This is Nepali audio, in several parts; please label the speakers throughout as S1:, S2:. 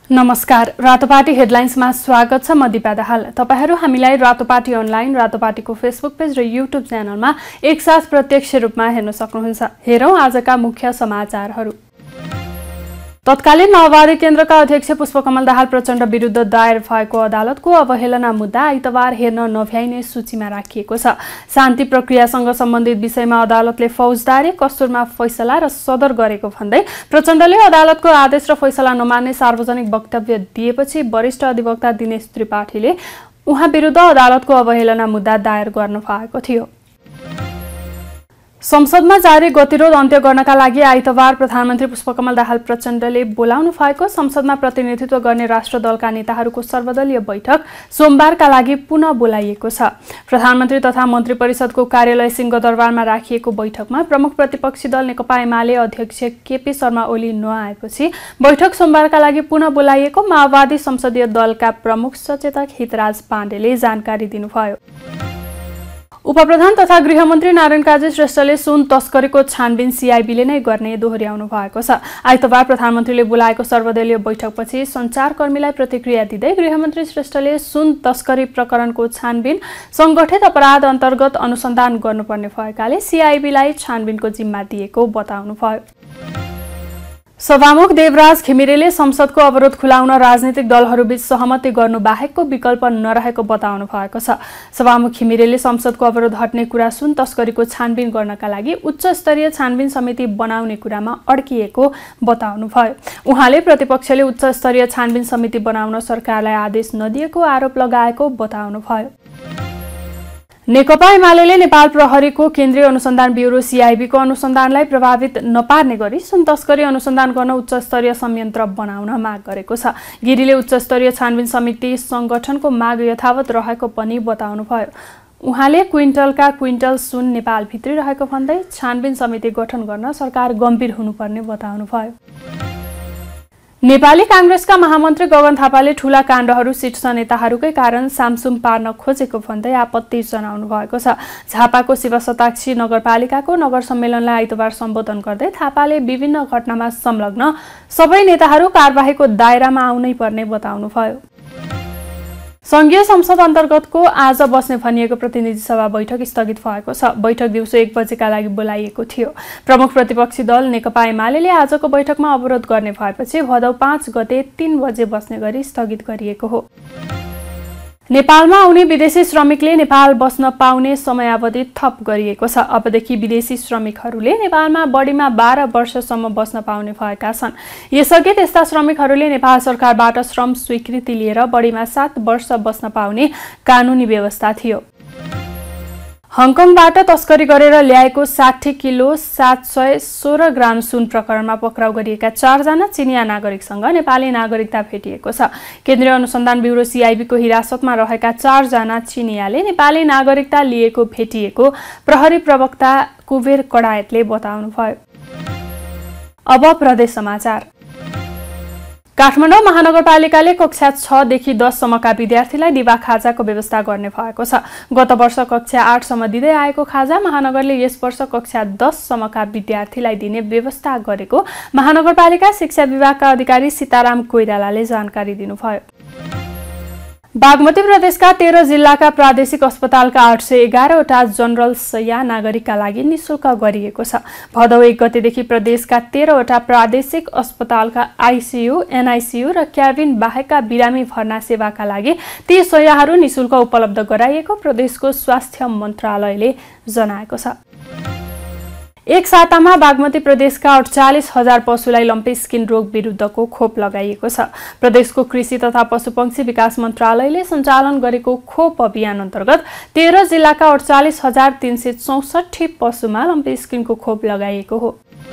S1: नमस्कार, रातोपाटी हेडलाइन्समा स्वागत छ। म दिपा दाहाल। तपाईहरु हामीलाई रातोपाटी अनलाइन, रातोपाटीको फेसबुक पेज र युट्युब च्यानलमा एकसाथ प्रत्यक्ष रूपमा हेर्न सक्नुहुन्छ। हेरौं आजका मुख्य समाचारहरू। तत्कालीन माओवादी केन्द्रका अध्यक्ष पुष्पकमल दाहाल प्रचण्ड विरुद्ध दायर भएको अदालतको अवहेलना मुद्दा आइतबार हेर्न नभ्याइने सूचीमा राखिएको छ। शान्ति प्रक्रियासँग सम्बन्धित विषयमा अदालतले फौजदारी कस्तुरमा फैसला र सदर गरेको भन्दै प्रचण्डले अदालतको आदेश र फैसला नमान्ने सार्वजनिक वक्तव्य दिएपछि वरिष्ठ अधिवक्ता दिनेश त्रिपाठीले उहाँ विरुद्ध अदालतको अवहेलना मुद्दा दायर गर्न भएको थियो। संसदमा जारी गतिरोध अन्त्य गर्नका लागि आइतबार प्रधानमन्त्री पुष्पकमल दाहाल प्रचण्डले बोलाउनु भएको संसदमा प्रतिनिधित्व गर्ने राष्ट्र दलका नेताहरूको सर्वदलीय बैठक सोमबारका लागि पुनः बोलाइएको छ। प्रधानमन्त्री तथा मन्त्री परिषदको कार्यालय सिंहदरबारमा राखिएको बैठकमा प्रमुख प्रतिपक्षी दल नेकपा एमाले अध्यक्ष केपी शर्मा ओली नआएपछि बैठक सोमबारका लागि पुनः बोलाइएको माओवादी संसदीय दलका प्रमुख सचेतक हितराज पाण्डेले जानकारी दिनुभयो। उपप्रधान तथा गृहमन्त्री नारायण काजी श्रेष्ठले सुन तस्करीको छानबिन सीआईबीले नै गर्ने दोहोर्याउनु भएको छ। आइतबार प्रधानमन्त्रीले बोलाएको सर्वदलीय बैठकपछि सञ्चारकर्मीलाई प्रतिक्रिया दिँदै गृहमन्त्री श्रेष्ठले सुन तस्करी प्रकरणको छानबिन संगठित अपराध अन्तर्गत अनुसन्धान गर्नुपर्ने भएकाले सीआईबीलाई छानबिनको जिम्मा दिएको बताउनुभयो। सभामुख देवराज घिमिरेले संसदको अवरोध खुलाउन राजनीतिक दलहरूबीच सहमति गर्नु बाहेकको विकल्प नरहेको बताउनु भएको छ। सभामुख घिमिरेले संसदको अवरोध हट्ने कुरा सुन तस्करीको छानबिन गर्नका लागि उच्च स्तरीय छानबिन समिति बनाउने कुरामा अड्किएको बताउनुभयो। उहाँले प्रतिपक्षले उच्च स्तरीय छानबिन समिति बनाउन सरकारलाई आदेश नदिएको आरोप लगाएको बताउनुभयो। नेकपा एमाले नेपाल प्रहरीको केन्द्रीय अनुसन्धान ब्युरो सीआईबीको अनुसन्धानलाई प्रभावित नपार्ने गरी सुन तस्करी अनुसन्धान गर्न उच्च स्तरीय संयन्त्र बनाउन माग गरेको छ। गिरीले उच्च स्तरीय छानबिन समिति संगठनको माग यथावत रहेको पनि बताउनुभयो। उहाँले क्विन्टलका क्विन्टल सुन नेपाल भित्री रहेको भन्दै छानबिन समिति गठन गर्न सरकार गम्भीर हुनुपर्ने बताउनुभयो। नेपाली कांग्रेसका महामन्त्री गगन थापाले ठूला काण्डहरू शीर्ष नेताहरूकै कारण सामसुम पार्न खोजेको भन्दै आपत्ति जनाउनु भएको छ। झापाको शिवशताक्षी नगरपालिकाको नगर सम्मेलनलाई आइतबार सम्बोधन गर्दै थापाले विभिन्न घटनामा संलग्न सबै नेताहरू कारबाहीको दायरामा आउनै पर्ने बताउनुभयो। संघीय संसद अन्तर्गतको आज बस्ने भनिएको प्रतिनिधि सभा बैठक स्थगित भएको छ। बैठक दिउँसो 1 बजेका लागि बोलाइएको थियो। प्रमुख प्रतिपक्षी दल नेकपा एमाले आजको बैठकमा अवरोध गर्ने भएपछि भदौ 5 गते 3 बजे बस्ने गरी स्थगित गरिएको हो। नेपालमा आउने विदेशी श्रमिकले नेपाल बस्न पाउने समयावधि थप गरिएको छ। अबदेखि विदेशी श्रमिकहरूले नेपालमा बढीमा 12 वर्षसम्म बस्न पाउने भएका छन्। यसअघि त्यस्ता श्रमिकहरूले नेपाल सरकारबाट श्रम स्वीकृति लिएर बढीमा 7 वर्ष बस्न पाउने कानुनी व्यवस्था थियो। हङकङबाट तस्करी गरेर ल्याएको 60 किलो 716 ग्राम सुन प्रकरणमा पक्राउ गरिएका 4 जना चिनिया नागरिकसँग नेपाली नागरिकता भेटिएको छ। केन्द्रीय अनुसन्धान ब्युरो सीआईबीको हिरासतमा रहेका 4 जना चिनियाले नेपाली नागरिकता लिएको भेटिएको प्रहरी प्रवक्ता कुबेर कडायतले बताउनुभयो। अब प्रदेश समाचार। काठमाडौँ महानगरपालिकाले कक्षा 6 देखि 10 सम्मका विद्यार्थीलाई दिवा खाजाको व्यवस्था गर्ने भएको छ। गत वर्ष कक्षा 8 सम्म दिँदै आएको खाजा महानगरले यस वर्ष कक्षा 10 सम्मका विद्यार्थीलाई दिने व्यवस्था गरेको महानगरपालिका शिक्षा विभागका अधिकारी सीताराम कोइरालाले जानकारी दिनुभयो। बागमती प्रदेशका 13 जिल्लाका प्रादेशिक अस्पतालका 811 वटा जनरल शय्या नागरिकका लागि निशुल्क गरिएको छ। भदौ 1 गतेदेखि प्रदेशका 13 वटा प्रादेशिक अस्पतालका आईसीयू, एनआईसीयू र क्याबिन बाहेकका बिरामी भर्ना सेवाका लागि ती शय्याहरू निशुल्क उपलब्ध गराइएको प्रदेशको स्वास्थ्य मन्त्रालयले जनाएको छ। एक सातामा बागमती प्रदेशका 48,000 पशुलाई लम्पी स्किन रोग विरुद्धको खोप लगाइएको छ। प्रदेशको कृषि तथा पशुपक्षी विकास मन्त्रालयले सञ्चालन गरेको खोप अभियान अन्तर्गत 13 जिल्लाका 48,364 पशुमा लम्पी स्किनको खोप लगाइएको हो।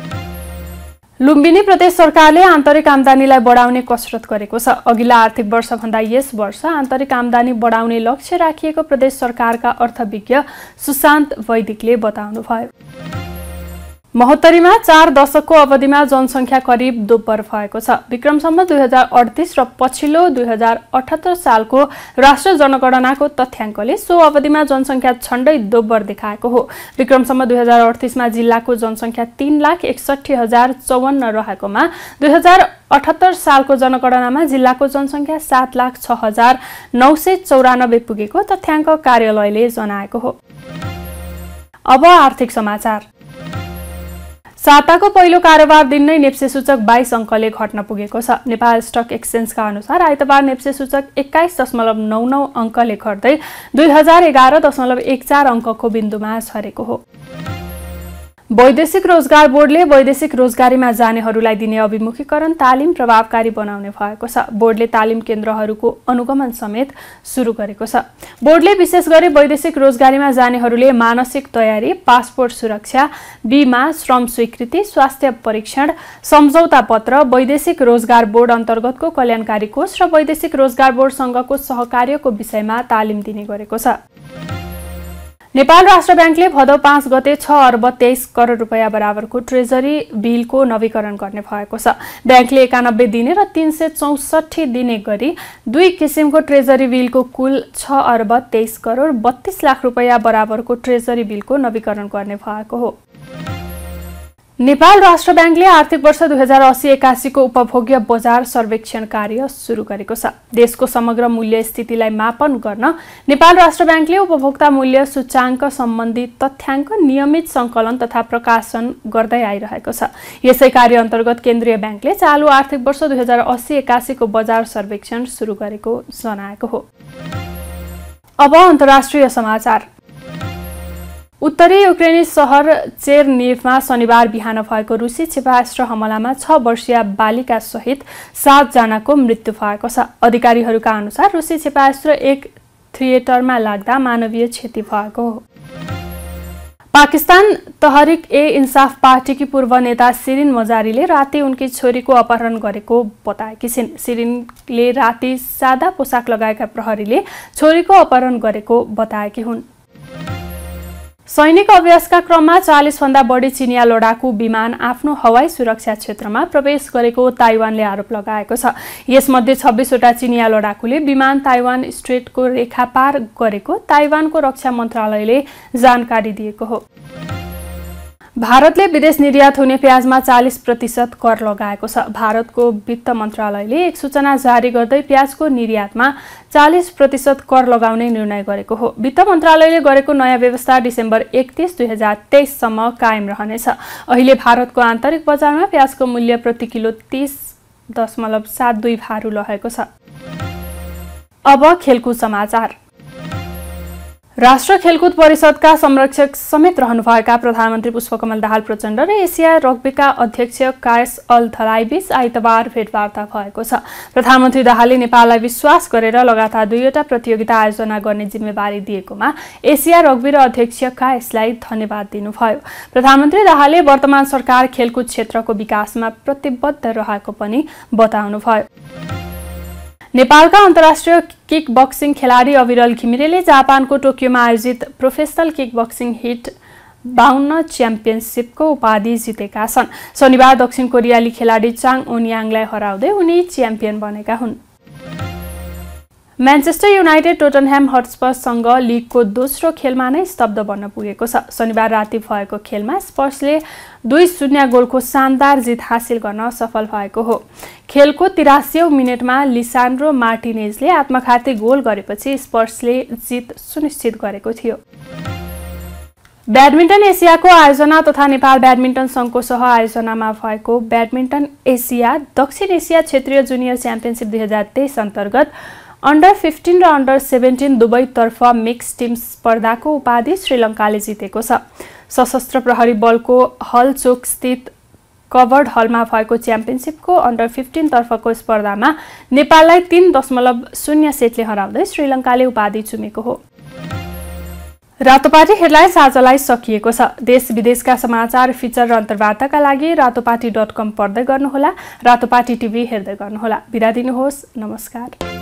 S1: लुम्बिनी प्रदेश सरकारले आन्तरिक आम्दानीलाई बढाउने कसरत गरेको छ। अघिल्ला आर्थिक वर्षभन्दा यस वर्ष आन्तरिक आम्दानी बढाउने लक्ष्य राखिएको प्रदेश सरकारका अर्थविज्ञ सुशान्त वैदिकले बताउनुभयो। महोत्तरीमा 4 दशकको अवधिमा जनसङ्ख्या करिब दोब्बर भएको छ। विक्रमसम्म 2038 र पछिल्लो 2078 सालको राष्ट्र जनगणनाको तथ्याङ्कले सो अवधिमा जनसङ्ख्या झण्डै दोब्बर देखाएको हो। विक्रमसम्म 2038 मा जिल्लाको जनसङ्ख्या 3,61,054 रहेकोमा 2078 सालको जनगणनामा जिल्लाको जनसङ्ख्या 7,06,994 पुगेको तथ्याङ्क कार्यालयले जनाएको हो। अब आर्थिक समाचार। साताको पहिलो कारोबार दिन नै नेप्से सूचक 22 अङ्कले घट्न पुगेको छ। नेपाल स्टक एक्सचेन्जका अनुसार आइतबार नेप्से सूचक 21.99 अङ्कले घट्दै 2011.14 अङ्कको बिन्दुमा झरेको हो। वैदेशिक रोजगार बोर्डले वैदेशिक रोजगारीमा जानेहरूलाई दिने अभिमुखीकरण तालिम प्रभावकारी बनाउने भएको छ। बोर्डले तालिम केन्द्रहरूको अनुगमन समेत सुरु गरेको छ। बोर्डले विशेष गरी वैदेशिक रोजगारीमा जानेहरूले मानसिक तयारी, पासपोर्ट सुरक्षा, बीमा, श्रम स्वीकृति, स्वास्थ्य परीक्षण, सम्झौता पत्र, वैदेशिक रोजगार बोर्ड अन्तर्गतको कल्याणकारी कोष र वैदेशिक रोजगार बोर्डसँगको सहकार्यको विषयमा तालिम दिने गरेको छ। नेपाल राष्ट्र ब्याङ्कले भदौ 5 गते 6 अर्ब 23 करोड रुपैयाँ बराबरको ट्रेजरी बिलको नवीकरण गर्ने भएको छ। ब्याङ्कले 91 दिने र 364 दिने गरी दुई किसिमको ट्रेजरी बिलको कुल 6 अर्ब 23 करोड 32 लाख रुपैयाँ बराबरको ट्रेजरी बिलको नवीकरण गर्ने भएको हो। नेपाल राष्ट्र ब्याङ्कले आर्थिक वर्ष 2080-81 को उपभोग्य बजार सर्वेक्षण कार्य सुरु गरेको छ। देशको समग्र मूल्य स्थितिलाई मापन गर्न नेपाल राष्ट्र ब्याङ्कले उपभोक्ता मूल्य सूचाङ्क सम्बन्धी तथ्याङ्क नियमित सङ्कलन तथा प्रकाशन गर्दै आइरहेको छ। यसै कार्य अन्तर्गत केन्द्रीय ब्याङ्कले चालु आर्थिक वर्ष 2080-81 को बजार सर्वेक्षण सुरु गरेको जनाएको हो। अब अन्तर्राष्ट्रिय समाचार। उत्तरी युक्रेनी सहर चेरनिभमा शनिबार बिहान भएको रुसी क्षेपणास्त्र हमलामा 6 वर्षीय बालिका सहित 7 जनाको मृत्यु भएको छ। अधिकारीहरूका अनुसार रुसी क्षेपणास्त्र एक थिएटरमा लाग्दा मानवीय क्षति भएको हो। पाकिस्तान तहरिक-ए-इन्साफ पार्टीकी पूर्व नेता शिरिन मजारीले राति उनकी छोरीको अपहरण गरेको बताएकी छिन्। शिरिनले राति सादा पोसाक लगाएका प्रहरीले छोरीको अपहरण गरेको बताएकी हुन्। सैनिक अभ्यासका क्रममा 40 भन्दा बढी चिनिया लडाकु विमान आफ्नो हवाई सुरक्षा क्षेत्रमा प्रवेश गरेको ताइवानले आरोप लगाएको छ। यसमध्ये 26 वटा चिनिया लडाकुले विमान ताइवान स्ट्रेटको रेखा पार गरेको ताइवानको रक्षा मन्त्रालयले जानकारी दिएको हो। भारतले विदेश निर्यात हुने प्याजमा 40% कर लगाएको छ। भारतको वित्त मन्त्रालयले एक सूचना जारी गर्दै प्याजको निर्यातमा 40% कर लगाउने निर्णय गरेको हो। वित्त मन्त्रालयले गरेको नयाँ व्यवस्था डिसेम्बर 31, 2023 सम्म कायम रहनेछ। अहिले भारतको आन्तरिक बजारमा प्याजको मूल्य प्रति किलो 30.72 भारु रहेको छ। अब खेलकुद समाचार। राष्ट्र खेलकुद परिषदका संरक्षक समेत रहनुभएका प्रधानमन्त्री पुष्पकमल दाहाल प्रचण्ड र एसिया रग्बीका अध्यक्ष कायस अल थलाइबीच आइतबार भेटवार्ता भएको छ। प्रधानमन्त्री दाहालले नेपाललाई विश्वास गरेर लगातार 2वटा प्रतियोगिता आयोजना गर्ने जिम्मेवारी दिएकोमा एसिया रग्बी र अध्यक्ष कायसलाई धन्यवाद दिनुभयो। प्रधानमन्त्री दाहालले वर्तमान सरकार खेलकुद क्षेत्रको विकासमा प्रतिबद्ध रहेको पनि बताउनुभयो। नेपालका अन्तर्राष्ट्रिय किक बक्सिङ खेलाडी अविरल घिमिरेले जापानको टोकियोमा आयोजित प्रोफेसनल किक बक्सिङ हिट 52 च्याम्पियनसिपको उपाधि जितेका छन्। शनिबार दक्षिण कोरियाली खेलाडी चाङ ओनियाङलाई हराउँदै उनी च्याम्पियन बनेका हुन्। म्यानचेस्टर युनाइटेड टोटनह्याम हटस्परसँग लिगको दोस्रो खेलमा नै स्तब्ध बन्न पुगेको छ। शनिबार राति भएको खेलमा स्पर्सले 2-0 गोलको शानदार जित हासिल गर्न सफल भएको हो। खेलको 83औं मिनेटमा लिसान्ड्रो मार्टिनेजले आत्मघाती गोल गरेपछि स्पर्सले जित सुनिश्चित गरेको थियो। ब्याडमिन्टन एसियाको आयोजना तथा नेपाल ब्याडमिन्टन संघको सह आयोजनामा भएको ब्याडमिन्टन एसिया दक्षिण एसिया क्षेत्रीय जुनियर च्याम्पियनसिप 2023 अन्तर्गत अन्डर 15 र अन्डर 17 दुवैतर्फ मिक्स टिम स्पर्धाको उपाधि श्रीलङ्काले जितेको छ। सशस्त्र प्रहरी बलको हलचोक स्थित कभर्ड हलमा भएको च्याम्पियनसिपको अन्डर 15 तर्फको स्पर्धामा नेपाललाई 3.0 सेटले हराउँदै श्रीलङ्काले उपाधि चुमेको हो। रातोपाटी हेडलाइन्स आजलाई सकिएको छ। देश विदेशका समाचार फिचर र अन्तर्वार्ताका लागि रातोपाटी.com पढ्दै गर्नुहोला। रातोपाटी टिभी हेर्दै गर्नुहोला। बिदा दिनुहोस्। नमस्कार।